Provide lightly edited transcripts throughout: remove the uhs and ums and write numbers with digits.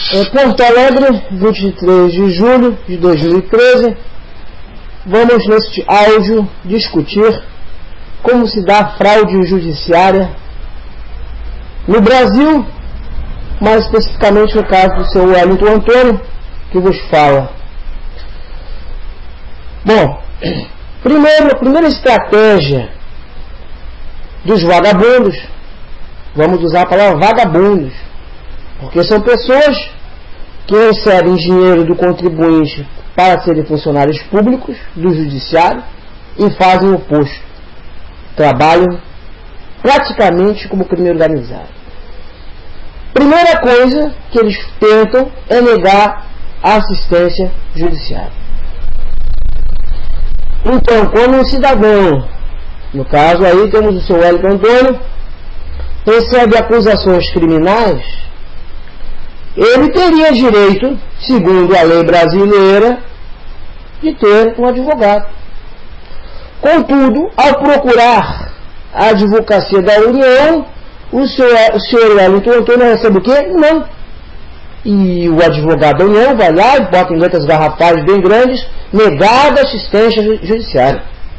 Porto Alegre, 23 de julho de 2013. Vamos neste áudio discutir como se dá a fraude judiciária no Brasil, mais especificamente no caso do seu Wellington Antônio, que vos fala. Bom, a primeira estratégia dos vagabundos, vamos usar a palavra vagabundos, porque são pessoas que recebem dinheiro do contribuinte para serem funcionários públicos do judiciário e fazem o oposto. Trabalham praticamente como crime organizado. Primeira coisa que eles tentam é negar a assistência judiciária. Então, quando um cidadão, no caso aí temos o seu Wellington Antônio, recebe acusações criminais, ele teria direito, segundo a lei brasileira, de ter um advogado. Contudo, ao procurar a advocacia da União, o senhor Wellington Antônio recebe o quê? Não. E o advogado da União vai lá e bota em letras garrafais bem grandes, negada assistência judiciária.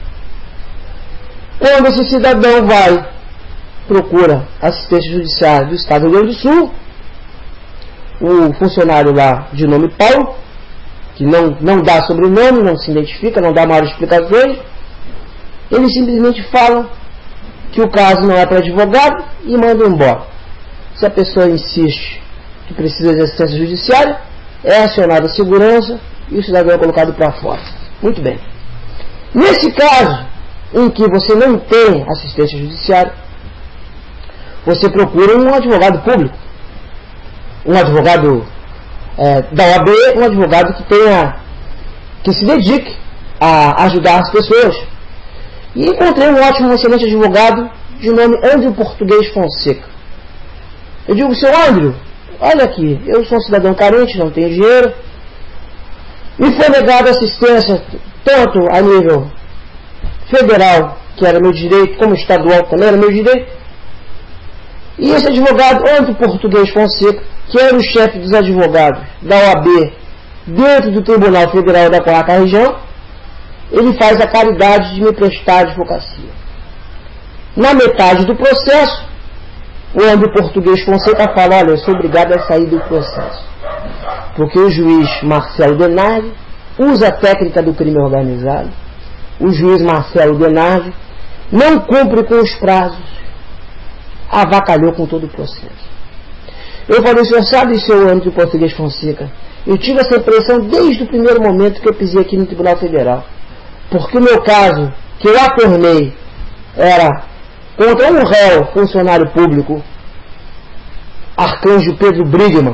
Quando esse cidadão procura assistência judiciária do Estado do Rio Grande do Sul, o funcionário lá de nome Paulo, que não dá sobrenome, não se identifica, não dá maiores explicações, eles simplesmente falam que o caso não é para advogado e mandam embora. Se a pessoa insiste que precisa de assistência judiciária, é acionada a segurança e o cidadão é colocado para fora. Muito bem. Nesse caso, em que você não tem assistência judiciária, você procura um advogado público, um advogado da OAB, um advogado que se dedique a ajudar as pessoas. E encontrei um ótimo, excelente advogado de nome Andrew Português Fonseca. Eu digo, seu Andrew, olha aqui, eu sou um cidadão carente, não tenho dinheiro, me foi negada assistência tanto a nível federal, que era meu direito, como estadual também era meu direito. E esse advogado, Andrew Português Fonseca, que era o chefe dos advogados da OAB dentro do Tribunal Federal da 4ª Região, ele faz a caridade de me prestar advocacia. Na metade do processo, o Andrew Português Fonseca fala, olha, eu sou obrigado a sair do processo, porque o juiz Marcelo Denardi usa a técnica do crime organizado, o juiz Marcelo Denardi não cumpre com os prazos, avacalhou com todo o processo. Eu falei, senhor sabe, seu Andrew Português Fonseca, eu tive essa impressão desde o primeiro momento que eu pisei aqui no Tribunal Federal, porque o meu caso, que eu atornei, era contra um réu funcionário público, Arcanjo Pedro Brigman,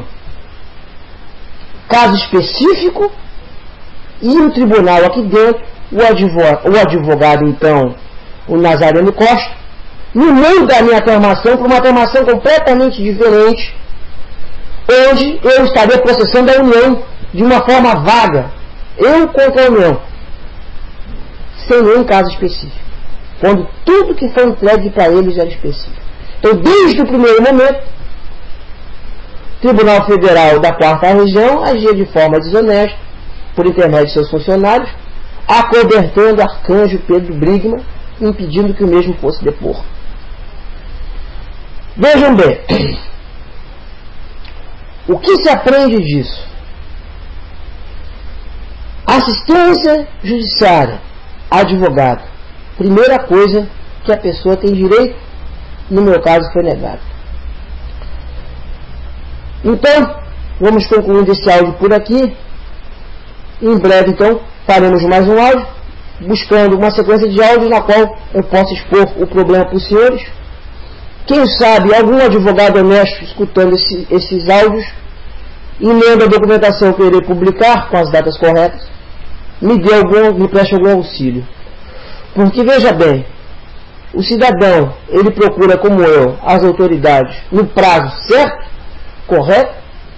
caso específico, e no tribunal aqui dentro, o advogado então, o Nazareno Costa, no meio da minha aclamação, para uma aclamação completamente diferente, onde eu estaria processando a União de uma forma vaga, eu contra a União, sem nenhum caso específico, quando tudo que foi entregue para eles era específico. Então, desde o primeiro momento, o Tribunal Federal da 4ª Região agia de forma desonesta, por intermédio de seus funcionários, acobertando Arcanjo Pedro Brigman, impedindo que o mesmo fosse deposto. Vejam bem, o que se aprende disso? Assistência judiciária, advogado, primeira coisa que a pessoa tem direito, no meu caso foi negado. Então, vamos concluindo esse áudio por aqui. Em breve, então, faremos mais um áudio, buscando uma sequência de áudios na qual eu possa expor o problema para os senhores. Quem sabe algum advogado honesto escutando esses áudios e lendo a documentação que eu irei publicar com as datas corretas, me preste algum auxílio. Porque veja bem, o cidadão, ele procura como eu, as autoridades, no prazo certo, correto,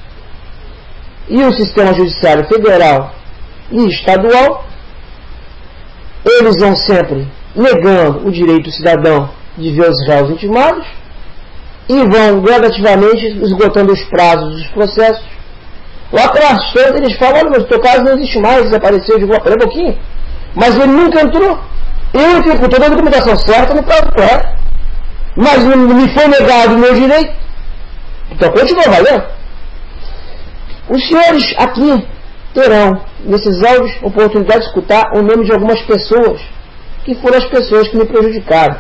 e o sistema judiciário federal e estadual, eles vão sempre negando o direito do cidadão de ver os réus intimados e vão gradativamente esgotando os prazos dos processos Lá pelas tantas eles falam, olha, mas o teu caso não existe mais, desapareceu. Eu digo, pera um pouquinho. Mas ele nunca entrou. Eu entrei com toda a documentação certa no prazo correto. Mas me foi negado o meu direito. Então continua valendo. Os senhores aqui terão, nesses áudios, oportunidade de escutar o nome de algumas pessoas, que foram as pessoas que me prejudicaram.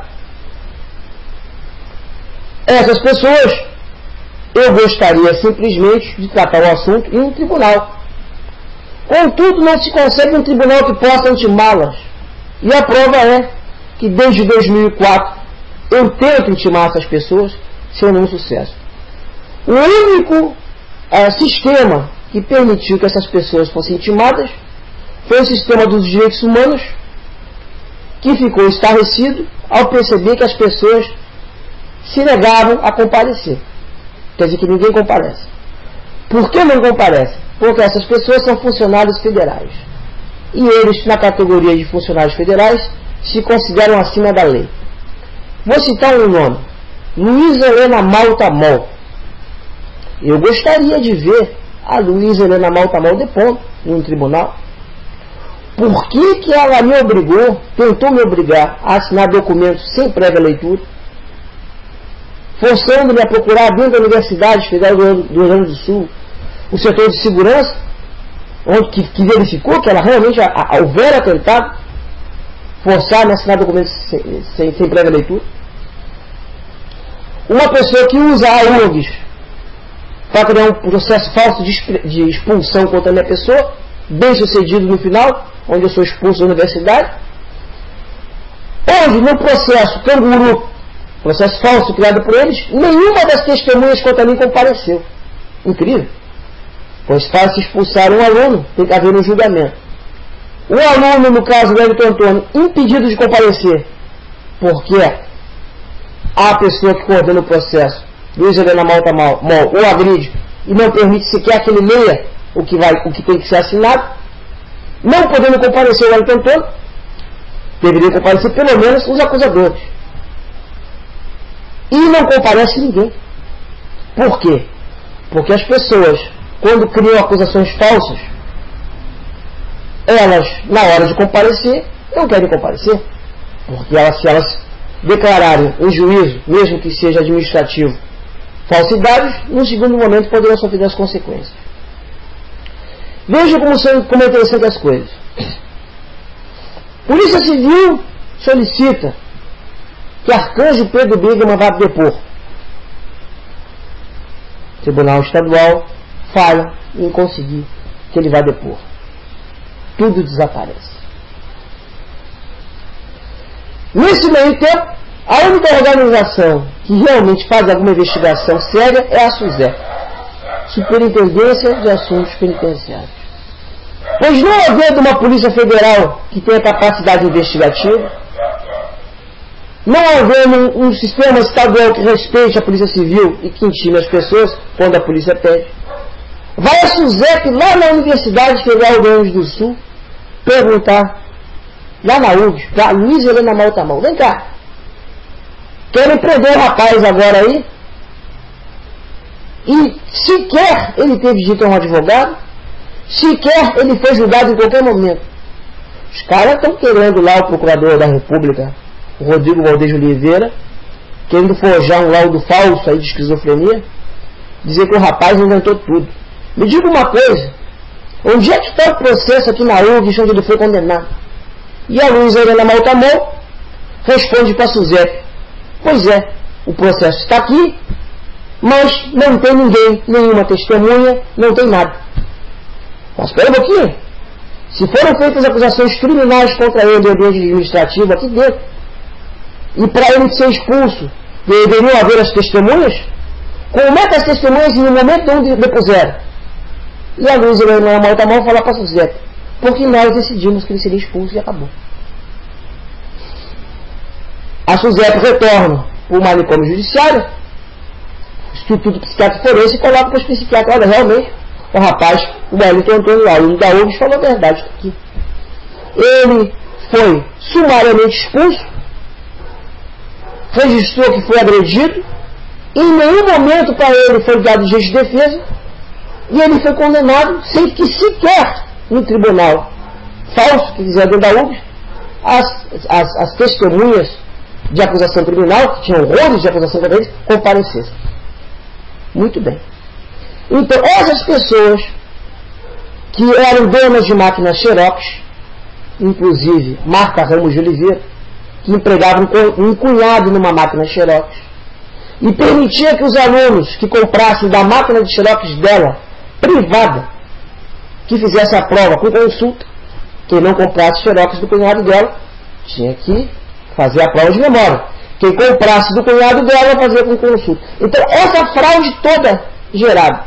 Essas pessoas, eu gostaria simplesmente de tratar o assunto em um tribunal. Contudo, não se consegue um tribunal que possa intimá-las. E a prova é que desde 2004 eu tento intimar essas pessoas sem nenhum sucesso. O único sistema que permitiu que essas pessoas fossem intimadas foi o sistema dos direitos humanos, que ficou estarrecido ao perceber que as pessoas se negavam a comparecer. Quer dizer que ninguém comparece. Por que não comparece? Porque essas pessoas são funcionários federais. E eles, na categoria de funcionários federais, se consideram acima da lei. Vou citar um nome. Luísa Helena Malta Mol. Eu gostaria de ver a Luísa Helena Malta Mol depondo em um tribunal. Por que ela me obrigou, tentou me obrigar a assinar documentos sem prévia leitura, forçando-me a procurar dentro da Universidade Federal do Rio Grande do Sul o setor de segurança, onde que verificou que ela realmente houvera tentado forçar-me a assinar documentos sem prévia leitura. Uma pessoa que usa a URGS para criar um processo falso de expulsão contra a minha pessoa, bem sucedido no final, onde eu sou expulso da universidade, onde no processo canguru, processo falso criado por eles, nenhuma das testemunhas contra mim compareceu. Incrível. Pois para se expulsar um aluno, tem que haver um julgamento. O aluno, no caso do Wellington Antônio, impedido de comparecer, porque a pessoa que coordena o processo, Luísa Helena Malta Mol, o agride e não permite sequer que ele leia o que tem que ser assinado, não podendo comparecer o Wellington Antônio, deveria comparecer pelo menos os acusadores. E não comparece ninguém. Por quê? Porque as pessoas, quando criam acusações falsas, elas, na hora de comparecer, não querem comparecer. Porque se elas declararem em juízo, mesmo que seja administrativo, falsidades, no segundo momento poderão sofrer as consequências. Veja como é interessante as coisas. Polícia Civil solicita que Arcanjo Pedro Bigman vá depor. Tribunal Estadual falha em conseguir que ele vá depor. Tudo desaparece. Nesse meio tempo, a única organização que realmente faz alguma investigação séria é a SUSEP, Superintendência de Assuntos Penitenciários. Pois não havendo uma Polícia Federal que tenha capacidade investigativa, não havendo um sistema estadual que respeite a Polícia Civil e que intime as pessoas quando a polícia pede, vai a SUSEP lá na Universidade Federal do Rio Grande do Sul perguntar, lá na URGS, para Luísa Helena Malta Mol, vem cá, querem prender o rapaz agora aí, e sequer ele teve dito a um advogado, sequer ele foi julgado em qualquer momento. Os caras estão querendo lá, o Procurador da República, o Rodrigo Valdejo Oliveira, querendo forjar um laudo falso aí de esquizofrenia, dizer que o rapaz inventou tudo. Me diga uma coisa, onde é que está o processo aqui na URGS onde ele foi condenado? E a Luísa Helena Malta Mol responde para a SUSEP, pois é, o processo está aqui, mas não tem ninguém, nenhuma testemunha, não tem nada. Mas espera um pouquinho, se foram feitas acusações criminais contra ele no ambiente administrativo aqui dentro, e para ele ser expulso, deveriam haver as testemunhas, como é que as testemunhas em um momento não depuseram? E a Luísa Helena Malta Mol fala para a SUSEP, porque nós decidimos que ele seria expulso e acabou. A SUSEP retorna para o manicômio judiciário, Instituto Psiquiátrico Forense, e coloca para os psiquiatras, olha, realmente, o rapaz, o Wellington Antônio, aluno da URGS, falou a verdade aqui. Ele foi sumariamente expulso, registrou que foi agredido, e em nenhum momento para ele foi dado direito de defesa, E ele foi condenado sem que sequer no tribunal falso, que dizia dentro da URGS, as testemunhas de acusação criminal, que tinham horrores de acusação contra eles, comparecessem. Muito bem. Então, essas pessoas que eram donas de máquinas Xerox, inclusive Marta Ramos de Oliveira, que empregava um cunhado numa máquina Xerox, e permitia que os alunos que comprassem da máquina de Xerox dela, privada, que fizesse a prova com consulta, quem não comprasse Xerox do cunhado dela, tinha que fazer a prova de memória. Quem comprasse do cunhado dela, fazia com consulta. Então, essa fraude toda gerada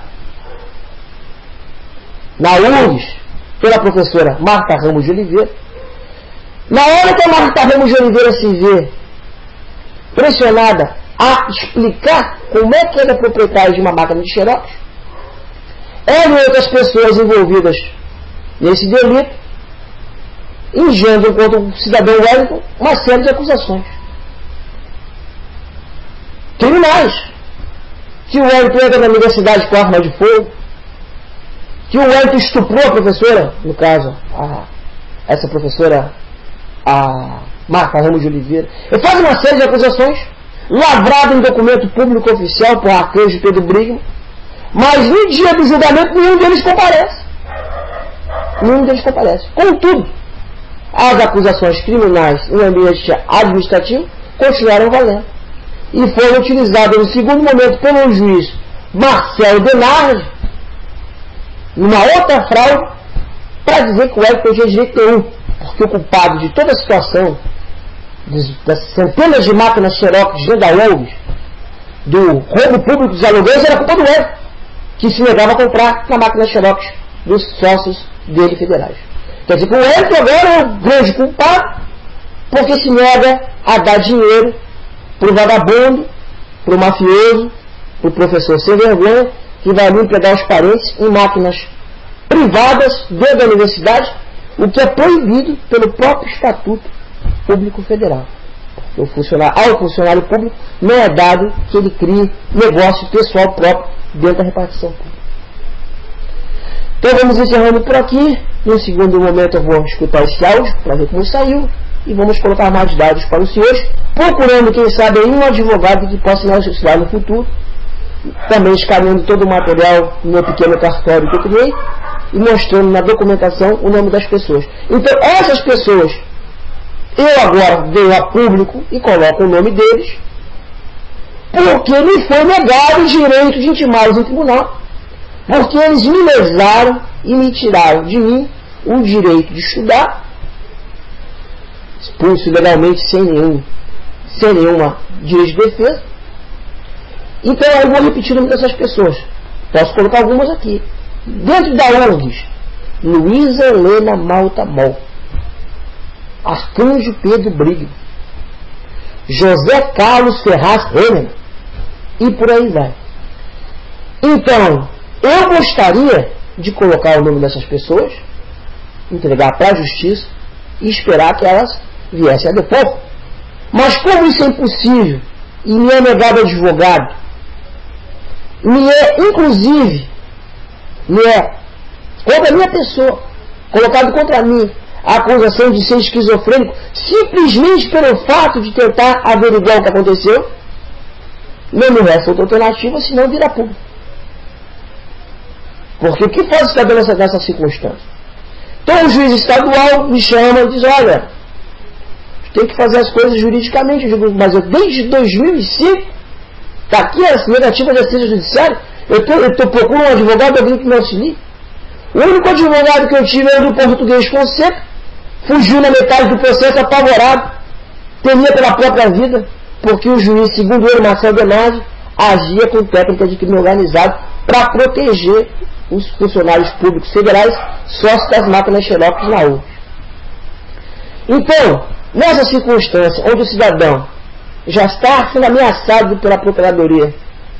na URGS, pela professora Marta Ramos de Oliveira, na hora que a Marta Ramos de Oliveira se vê pressionada a explicar como é que ele é proprietário de uma máquina de Xerox, ela e outras pessoas envolvidas nesse delito engendram contra o cidadão Wellington uma série de acusações criminais. Que o Wellington entra na universidade com arma de fogo, que o Wellington estuprou a professora, no caso, essa professora, a Marta Ramos de Oliveira. Ele faz uma série de acusações, lavrado em documento público oficial por Arcanjo Pedro Brigman, mas no dia do julgamento nenhum deles comparece. Nenhum deles comparece. Contudo, as acusações criminais em ambiente administrativo continuaram valendo e foram utilizadas no segundo momento pelo juiz Marcelo Denardi, numa outra fraude, para dizer que o Wellington tinha direito nenhum, porque o culpado de toda a situação das centenas de máquinas Xerox dentro da URGS, do roubo público dos aluguéis, era culpa do Wellington, que se negava a comprar na máquina Xerox dos sócios dele federais. Quer dizer que o Wellington agora é o grande culpado, porque se nega a dar dinheiro para o vagabundo, para o mafioso, para o professor sem vergonha, que vai ali pegar os parentes em máquinas privadas dentro da universidade, o que é proibido pelo próprio Estatuto Público Federal. Ao funcionário público não é dado que ele crie negócio pessoal próprio dentro da repartição pública. Então vamos encerrando por aqui. No segundo momento eu vou escutar esse áudio para ver como saiu e vamos colocar mais dados para os senhores, procurando, quem sabe, um advogado que possa nos auxiliar no futuro, também escaneando todo o material no meu pequeno cartório que eu criei e mostrando na documentação o nome das pessoas. Então essas pessoas, eu agora venho a público e coloco o nome deles, porque me foi negado o direito de intimá-los em tribunal, porque eles me lesaram e me tiraram de mim o direito de estudar, expulso legalmente sem nenhuma direito de defesa. Então eu vou repetir o nome dessas pessoas. Posso colocar algumas aqui. Dentro da URGS, Luísa Helena Malta Mol, Arcanjo Pedro Brigman, José Carlos Ferraz Renner, e por aí vai. Então, eu gostaria de colocar o nome dessas pessoas, entregar para a justiça e esperar que elas viessem a depor. Mas como isso é impossível e me é negado advogado, inclusive contra a minha pessoa, colocado contra mim a acusação de ser esquizofrênico, simplesmente pelo fato de tentar averiguar o que aconteceu, não me resta outra alternativa senão vir a público. Porque o que faz o cidadão nessa circunstância? Então o juiz estadual me chama e diz: olha, tem que fazer as coisas juridicamente. Eu digo: mas eu desde 2005, está aqui a negativa de assistência judiciária, eu procuro um advogado, alguém que me auxilie. O único advogado que eu tive era do português Fonseca, fugiu na metade do processo apavorado, temia pela própria vida, porque o juiz, segundo ele, Marcelo Denardi, agia com técnica de crime organizado para proteger os funcionários públicos federais sócios das máquinas Xerox na URGS. Então, nessa circunstância, onde o cidadão já está sendo ameaçado pela Procuradoria,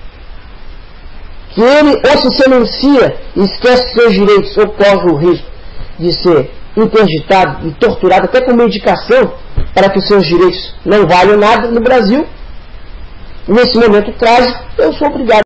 que ele ou se denuncia e esquece seus direitos ou corre o risco de ser interditado e torturado até com medicação para que os seus direitos não valham nada no Brasil, nesse momento trágico, eu sou obrigado